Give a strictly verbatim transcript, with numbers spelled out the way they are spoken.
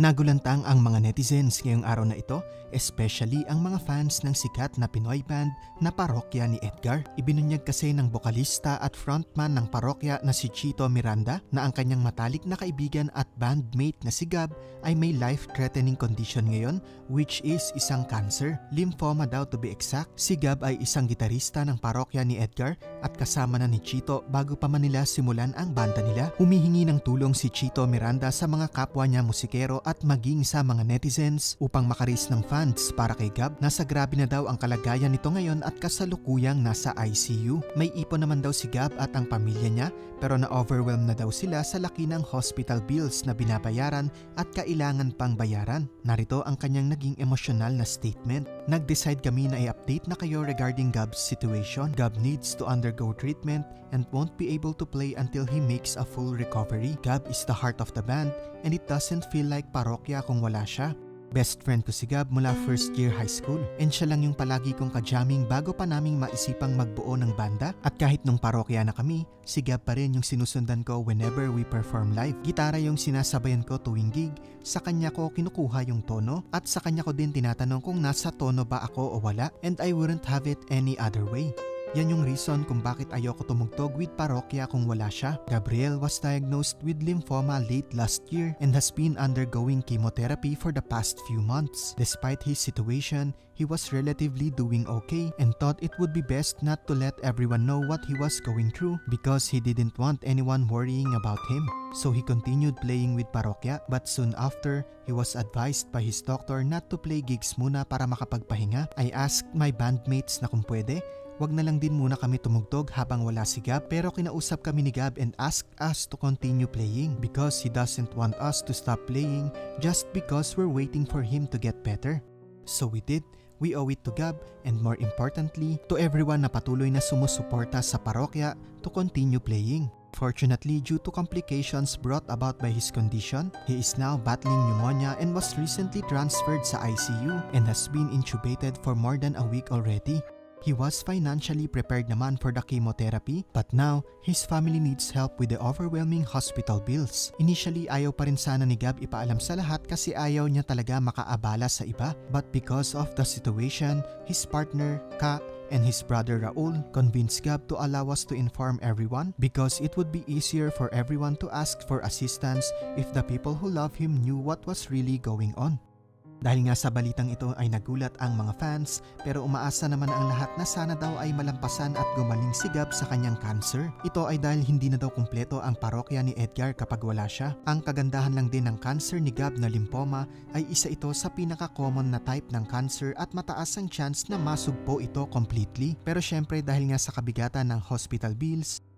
Nagulantang ang mga netizens ngayong araw na ito, especially ang mga fans ng sikat na Pinoy band na Parokya ni Edgar. Ibinunyag kasi ng bokalista at frontman ng Parokya na si Chito Miranda na ang kanyang matalik na kaibigan at bandmate na si Gab ay may life-threatening condition ngayon, which is isang cancer. Lymphoma daw to be exact. Si Gab ay isang gitarista ng Parokya ni Edgar at kasama na ni Chito bago pa man nila simulan ang banda nila. Humihingi ng tulong si Chito Miranda sa mga kapwa niya musikero at maging sa mga netizens upang makaris ng fans para kay Gab. Nasa grabe na daw ang kalagayan nito ngayon at kasalukuyang nasa I C U. May ipon naman daw si Gab at ang pamilya niya pero na-overwhelm na daw sila sa laki ng hospital bills na binabayaran at kailangan pang bayaran. Narito ang kanyang naging emosyonal na statement. Nag-decide kami na i-update na kayo regarding Gab's situation. Gab needs to undergo treatment and won't be able to play until he makes a full recovery. Gab is the heart of the band and it doesn't feel like Parokya kung wala siya. Best friend ko si Gab mula first year high school and siya lang yung palagi kong ka-jamming bago pa naming maisipang magbuo ng banda. At kahit nung Parokya na kami, si Gab pa rin yung sinusundan ko whenever we perform live. Gitara yung sinasabayan ko tuwing gig, sa kanya ko kinukuha yung tono at sa kanya ko din tinatanong kung nasa tono ba ako o wala, and I wouldn't have it any other way. Yan yung reason kung bakit ayoko tumugtog with Parokya kung wala siya. Gabriel was diagnosed with lymphoma late last year and has been undergoing chemotherapy for the past few months. Despite his situation, he was relatively doing okay and thought it would be best not to let everyone know what he was going through because he didn't want anyone worrying about him. So he continued playing with Parokya, but soon after, he was advised by his doctor not to play gigs muna para makapagpahinga. I asked my bandmates na kung pwede, wag na lang din muna kami tumugtog habang wala si Gab, pero kinausap kami ni Gab and asked us to continue playing because he doesn't want us to stop playing just because we're waiting for him to get better. So we did. We owe it to Gab and more importantly, to everyone na patuloy na sumusuporta sa Parokya to continue playing. Fortunately, due to complications brought about by his condition, he is now battling pneumonia and was recently transferred sa I C U and has been intubated for more than a week already. He was financially prepared naman for the chemotherapy, but now, his family needs help with the overwhelming hospital bills. Initially, ayaw pa rin sana ni Gab ipaalam sa lahat kasi ayaw niya talaga makaabala sa iba. But because of the situation, his partner, Ka, and his brother Raul convinced Gab to allow us to inform everyone because it would be easier for everyone to ask for assistance if the people who love him knew what was really going on. Dahil nga sa balitang ito ay nagulat ang mga fans pero umaasa naman ang lahat na sana daw ay malampasan at gumaling si Gab sa kanyang cancer. Ito ay dahil hindi na daw kumpleto ang Parokya ni Edgar kapag wala siya. Ang kagandahan lang din ng cancer ni Gab na lymphoma ay isa ito sa pinaka-common na type ng cancer at mataas ang chance na masugpo ito completely. Pero syempre dahil nga sa kabigatan ng hospital bills,